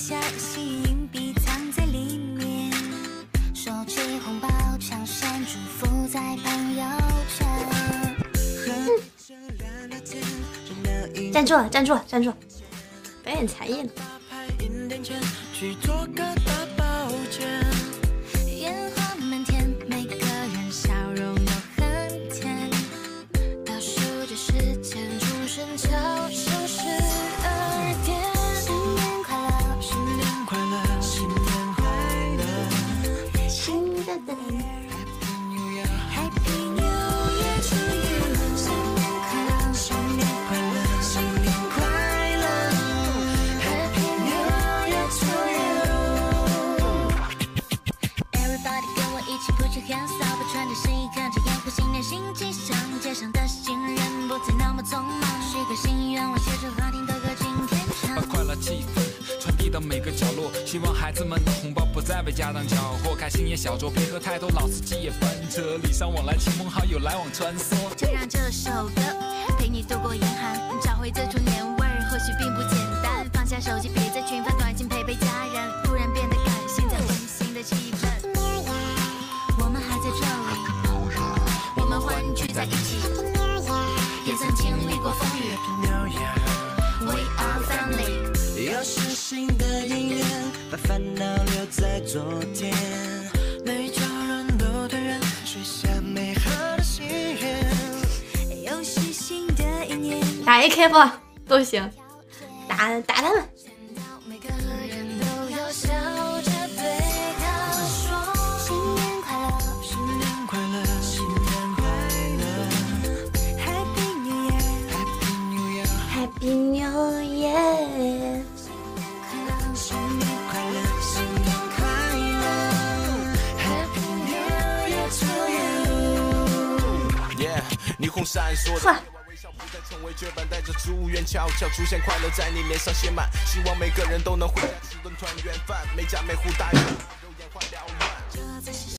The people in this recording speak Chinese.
下吸引币藏在里面，收起红包，抢先祝福在朋友圈。 站住了，站住了，站住！表演才艺呢。 去做个大保健，烟花满天，每个人笑容都很甜。倒数着时间，钟声敲响12点。新年快乐，新年快乐，新年快乐，新的。Happy New Year to you， 新年快乐，新年快乐，新年快乐。Happy New Year to you。Everybody 跟我一起 put your hands up， 穿着新衣，看着烟火，新年新气象。街上的行人不再那么匆忙，许个心愿，我写着好听的歌，今天唱。 把快乐气氛传递到每个角落，希望孩子们的红包不再被家长缴获。开心也小酌，别喝太多，老司机也翻车，礼尚往来，亲朋好友来往穿梭。 就让这首歌陪你度过严寒，找回这种年味儿，或许并不简单。放下手机，别再群发短信，陪家人，突然变得感性，在温馨的气氛。我们还在这里，我们欢聚在一起，也曾经历过风雨。We are family。又是新的一年，把烦恼留在昨天。每家人都团圆，许下美好的心愿。又是新的一年， 打 AK 不都行，打他们。 每个人都要笑着对他说：新年快乐，新年快乐，新年快乐。Happy New Year，Happy New Year，Happy New Year。 新年快乐，新年快乐，Happy New Year to you。 霓虹闪烁的微笑不再成为绝版，带着祝愿悄悄出现，快乐在你脸上写满，希望每个人都能回家吃顿团圆饭，每家每户大人都眼花缭乱。